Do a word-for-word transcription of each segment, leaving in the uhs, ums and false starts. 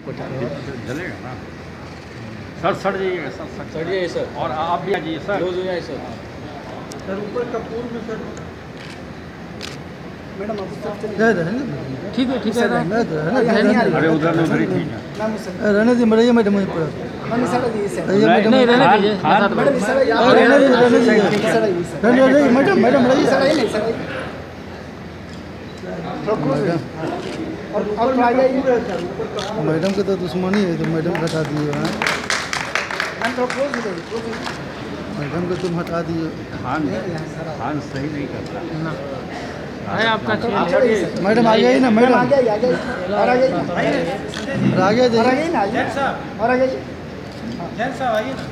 जलेगा ना सर, सड़ जाइएगा सर, सड़ जाइए सर। और आप भी आ जाइए सर, क्लोज हो जाए सर। सर ऊपर कपूर में सर मैडम आप ठीक है, ठीक है। अरे उधर में उधर ही थी रहने दी मरिए मैडम वहीं पर नहीं रहने दीजिए मैडम, मैडम रहिए मैडम के तो दुश्मनी है, तो मैडम हटा दिए हैं, मैडम को तुम हटा दिए। खान खान सही नहीं करता है आपका। मैडम आ गई ना, मैडम आ गई, आ गई और आ गई, और आ गई और आ गई ना, और आ गई जैन साहब आइए ना।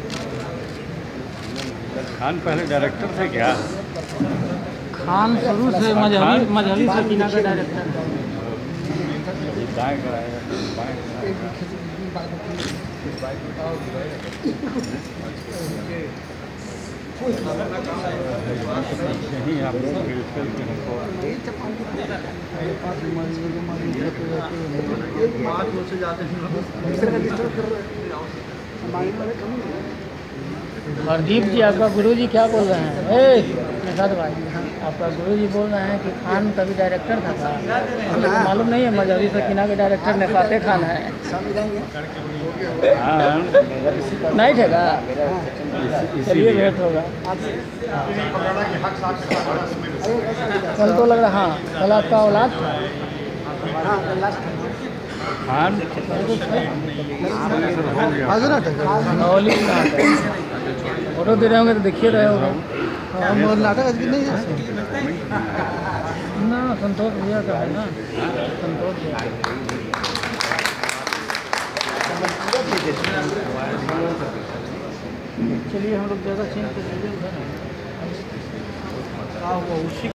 खान पहले डायरेक्टर थे क्या? खान शुरू से मजहबी मजहबी सकीना का डायरेक्टर। दाएं कराएगा, बाएं कराएगा। यही आप लोग बिल्कुल के हमको हरदीप जी, आपका गुरुजी क्या बोल रहे हैं? ए निषाद भाई, आपका गुरुजी बोल रहे हैं कि खान कभी डायरेक्टर था था हमको मालूम नहीं है। मजहबी सकीना के डायरेक्टर निषाद खान है। नहीं ठेगा, चलिए भेंट होगा कल तो लग रहा। हाँ कल आपका औलाद था खान फोटो दे रहे होंगे तो देखिए रहे होंगे। नाटक नहीं है ना, संतोष भैया का है ना, संतोष भैया। चलिए हम लोग ज़्यादा चेंज कर लीजिए।